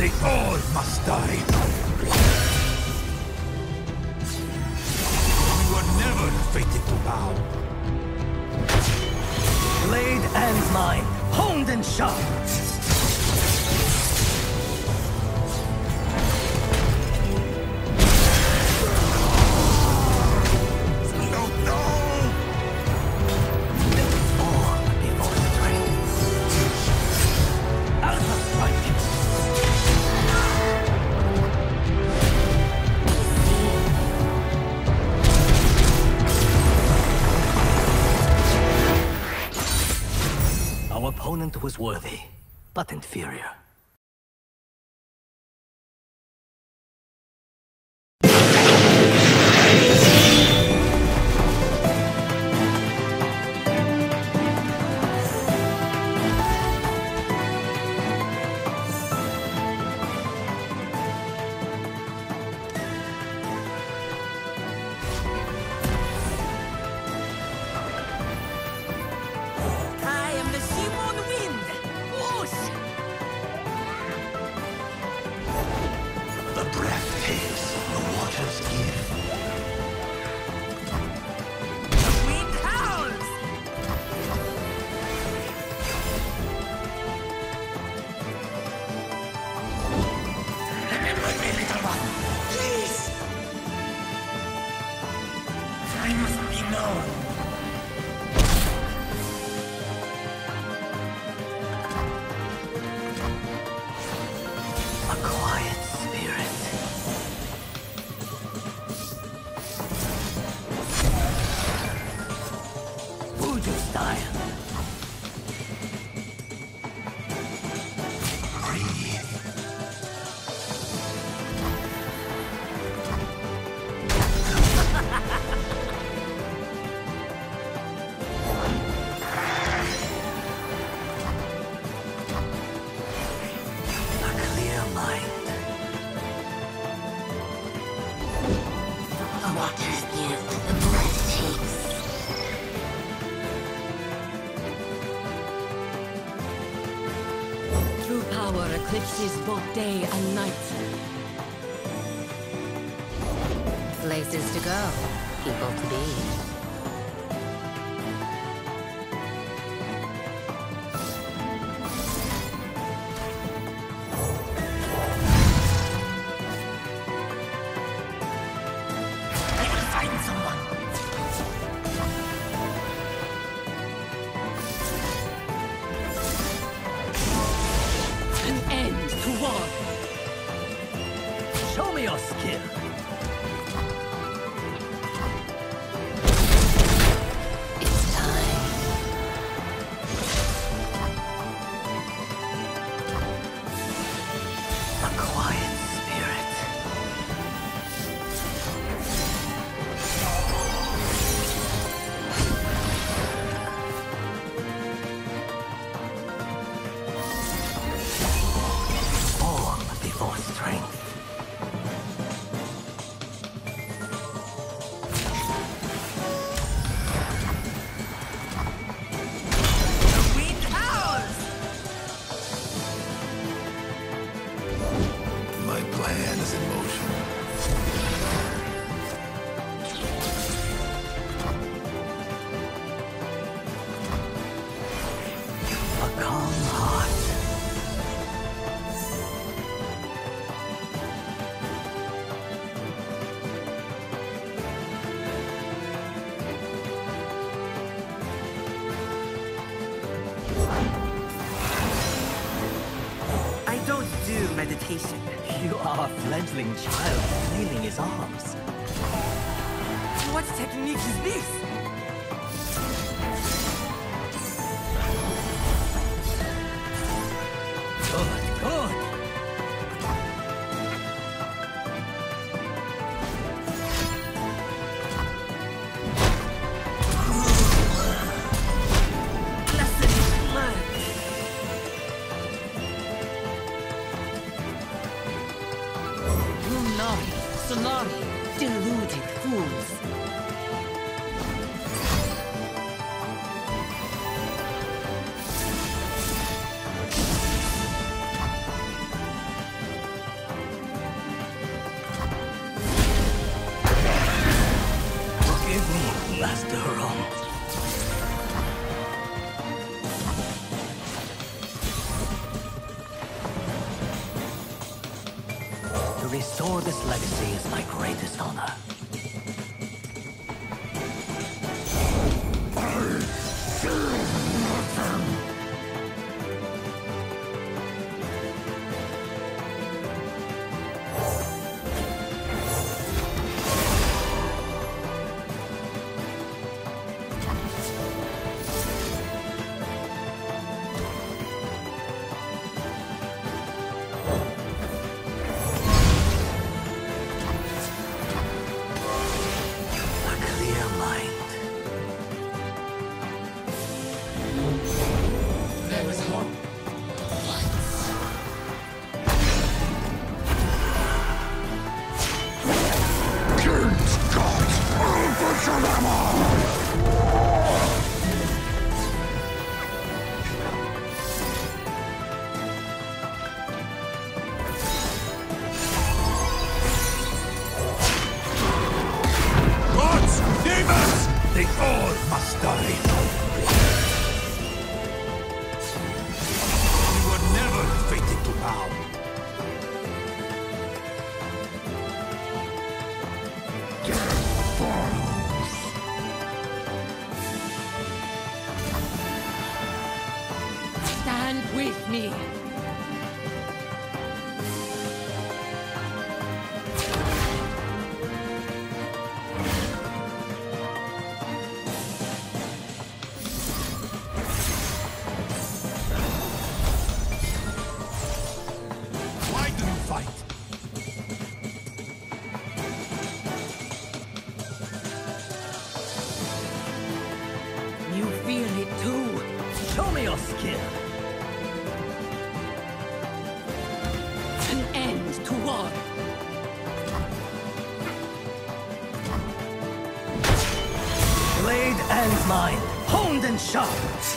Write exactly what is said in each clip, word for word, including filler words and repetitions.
They all must die. You are never fated to bow. Blade and mine, honed and sharp. Our opponent was worthy, but inferior. Eclipses both day and night. Places to go, people to be. Show me your skill. It's time. A quiet spirit. Form before strength. Meditation. You are a fledgling child flailing his arms. What technique is this? Good, good. Lunari, Solari, deluded fools. last long. To restore this legacy is my greatest honor. They all must die. We were never fated to bow. Death follows. Stand with me. You feel it too? Show me your skill. An end to war. Blade and mine, honed and sharp.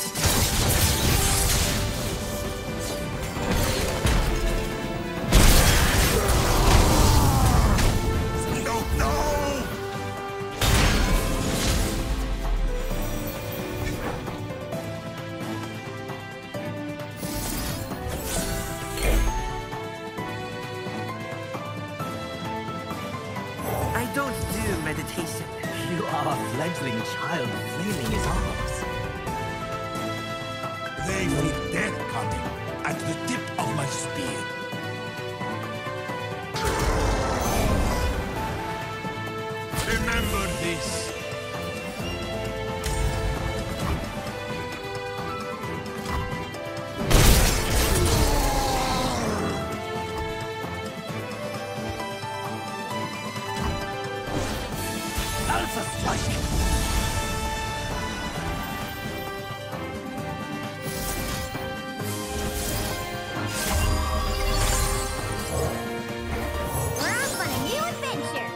I don't do meditation. You are a fledgling child flailing his arms. They feel death coming at the tip of my spear. Remember this. Alpha strike! We're off on a new adventure.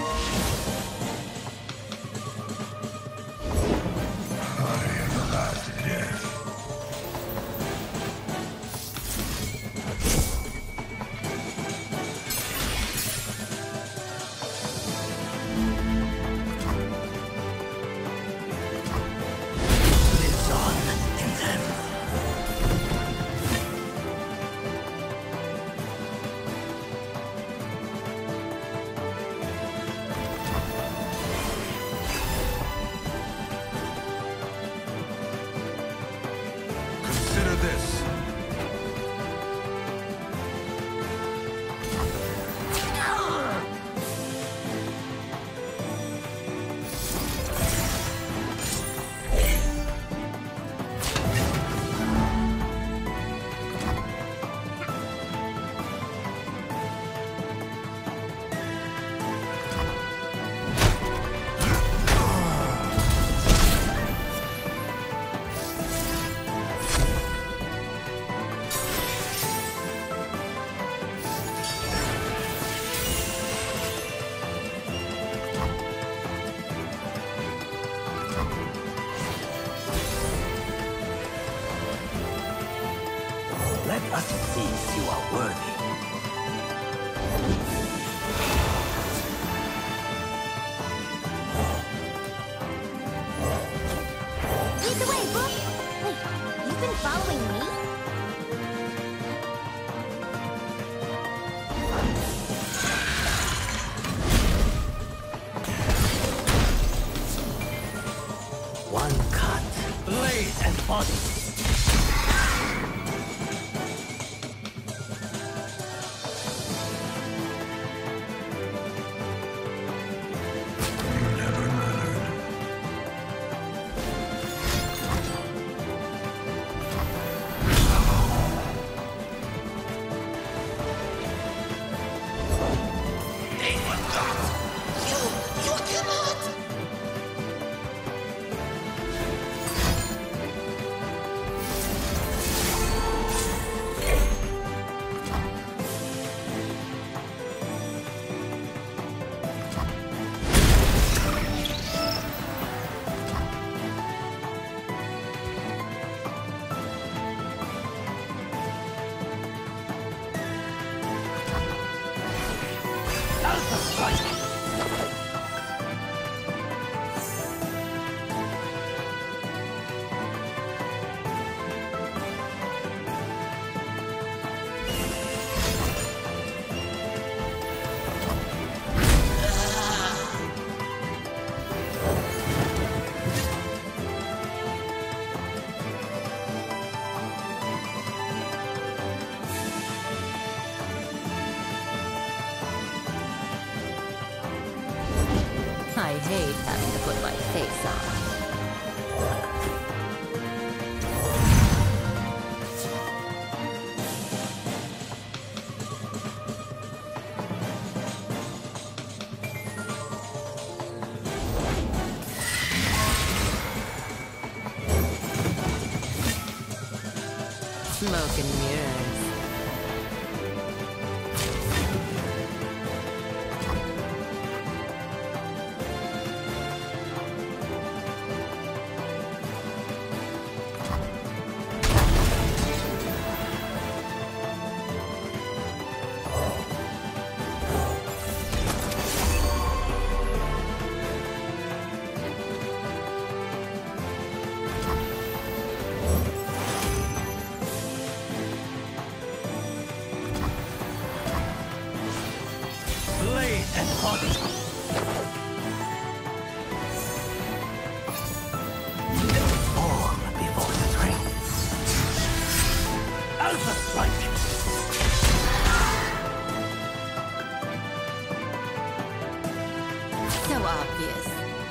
Lives on in them. Consider this. Let us see if you are worthy. Lead the way, Book! Wait, you've been following me? One cut. Blade and body. I hate having to put my face on. Smoke and mirrors. Blade and body. Form before the train. Alpha strike. So obvious.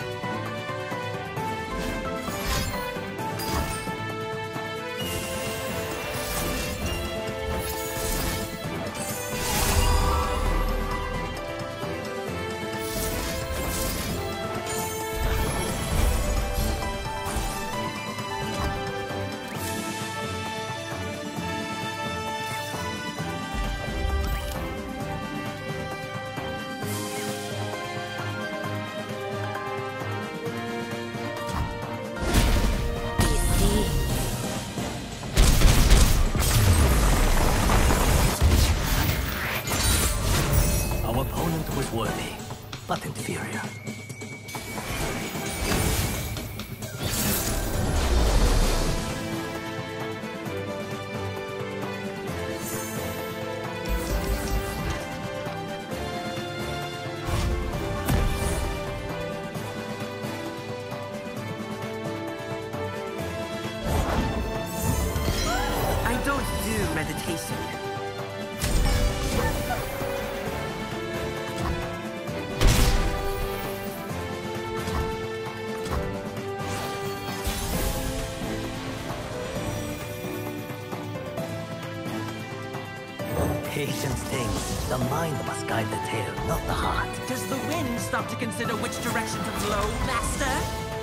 Our opponent was worthy, but inferior. I don't do meditation. Patience things. The mind must guide the tail, not the heart. Does the wind stop to consider which direction to blow, Master?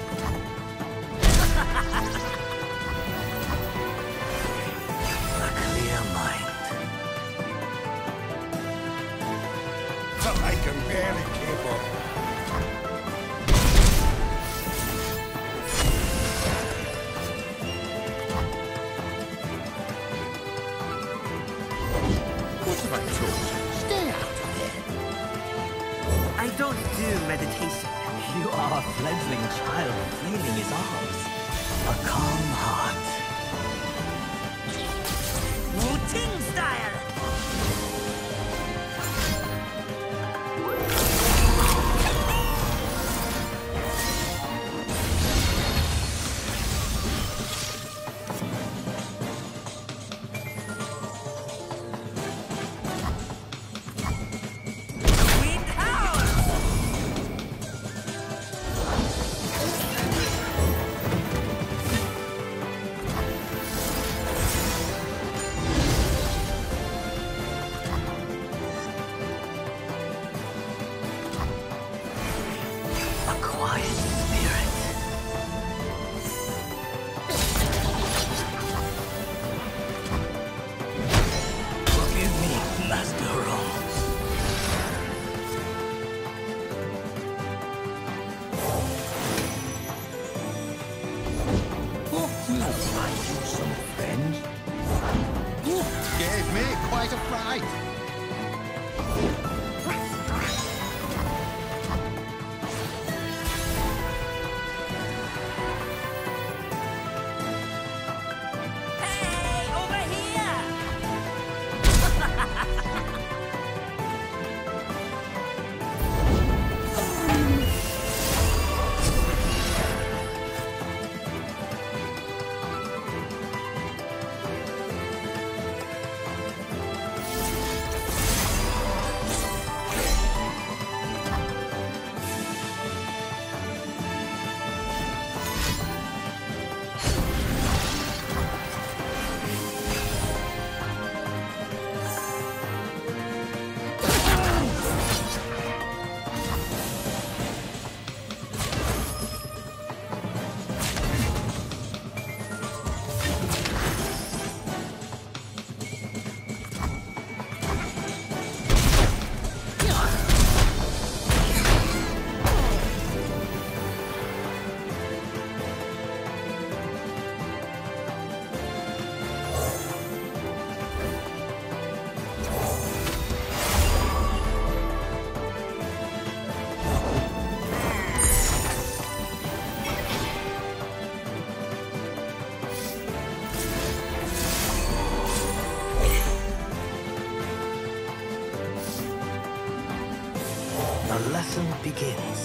A clear mind. I can barely keep up. What have I told you? Stay out of there. I don't do meditation. You are a fledgling child flailing his arms. A fight a fright. Hey, over here! The lesson begins.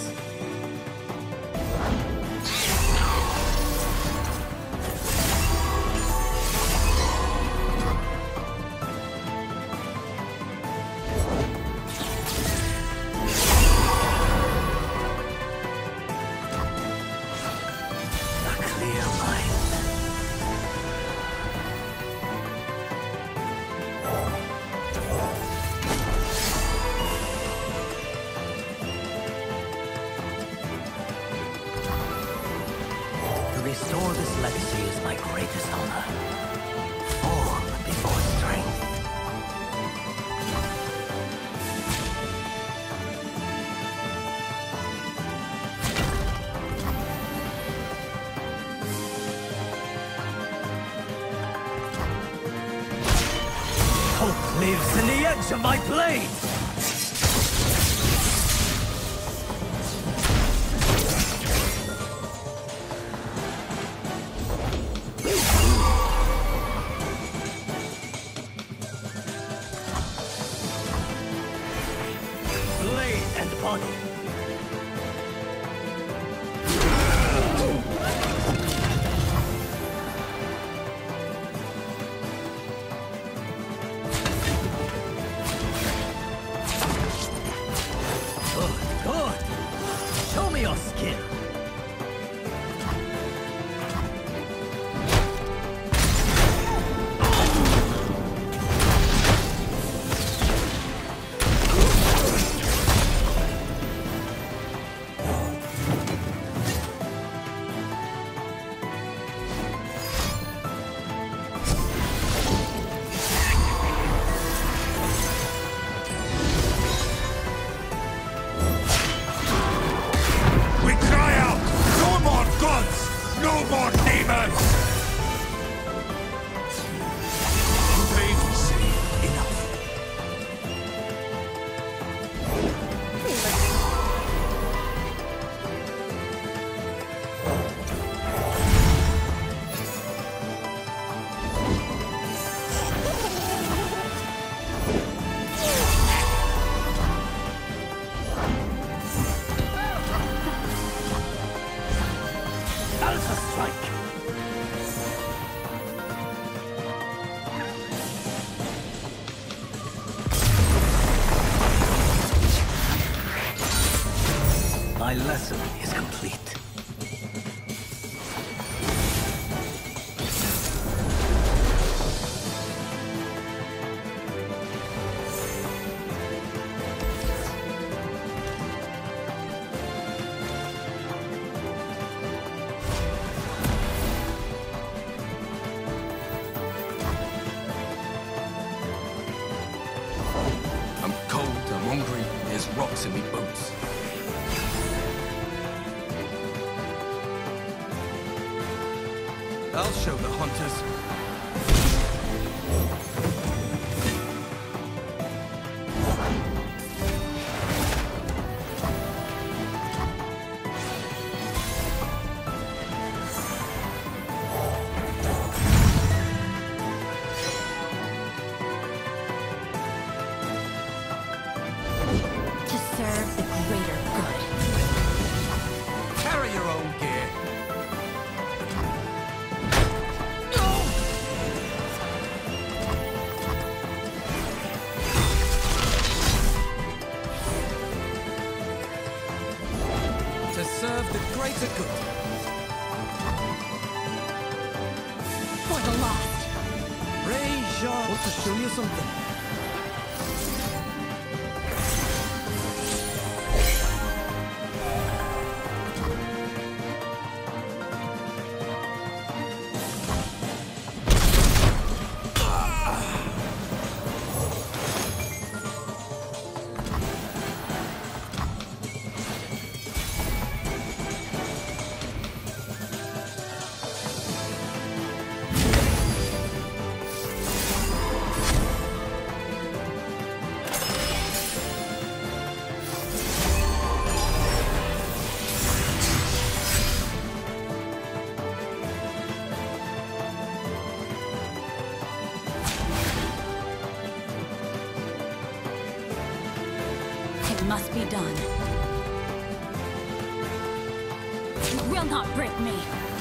A clear mind. To restore this legacy is my greatest honor. Form before strength. Hope lives in the edge of my blade! Blade and body. Good, good. Show me your skill. We cry out, no more gods, no more demons! They say enough. Alpha strike. My lesson is complete. I'm cold, I'm hungry, there's rocks in me boots. I'll show the hunters. sharp. Want to show you something? Must be done. You will not break me.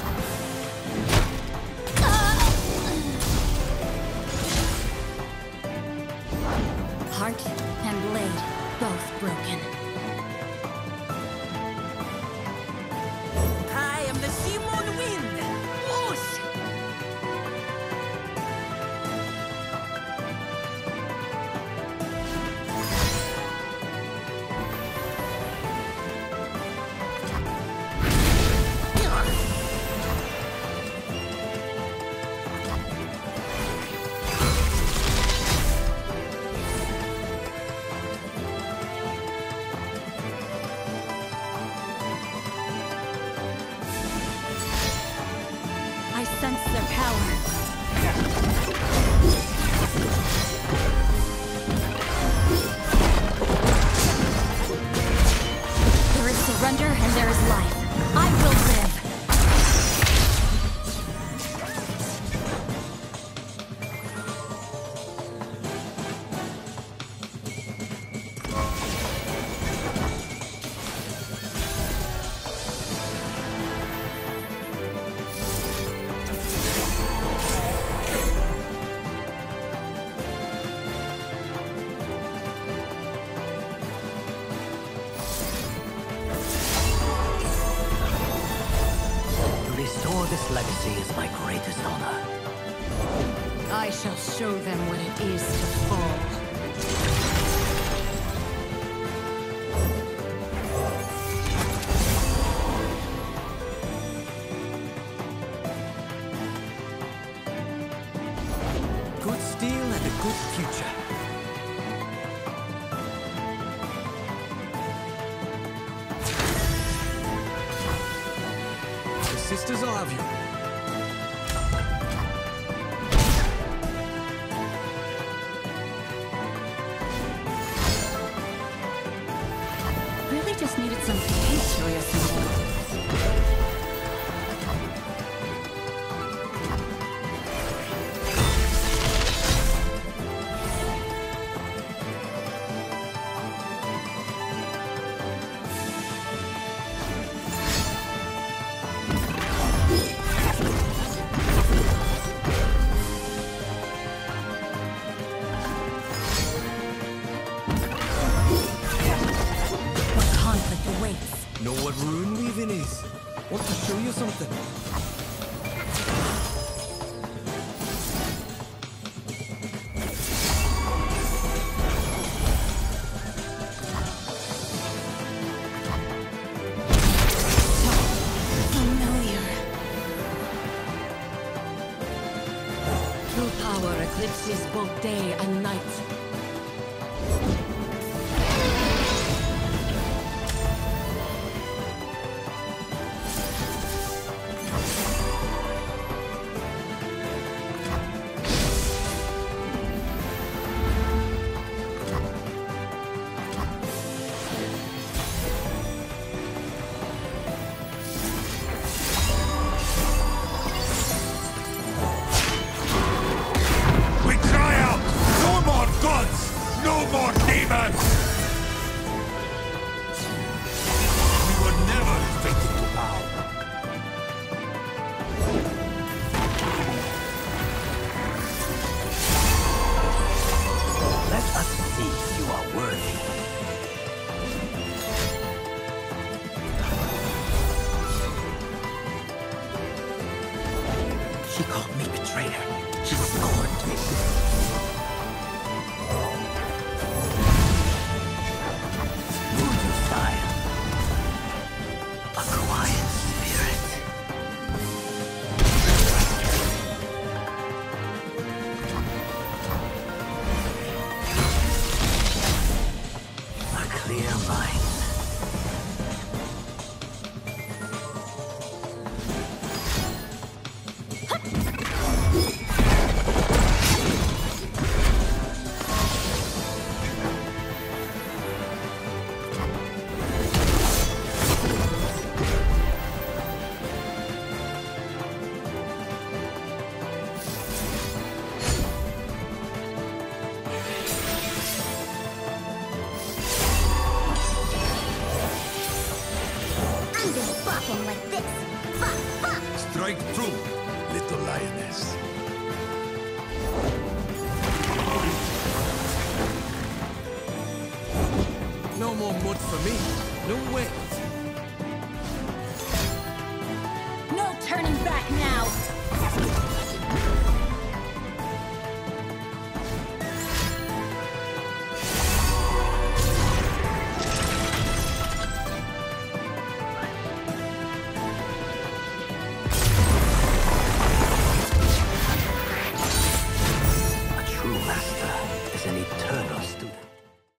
Heart and blade, both broken. I am the Simon Wind. Whoosh! I sense their power. There is surrender and there is life. I will live. Restore this legacy is my greatest honor. I shall show them what it is to fall. Good steel and a good future. The sisters will have you. Really just needed some paint to reassemble. Know what rune weaving is? Want to show you something? Familiar. True power eclipses both day and night. We cry out, no more gods! She called me betrayer. She scorned me. Voodoo style. A quiet spirit. A clear mind. I'm just bopping like this. Bop, bop. Strike true, little lioness. No more mud for me. No way. No turning back now.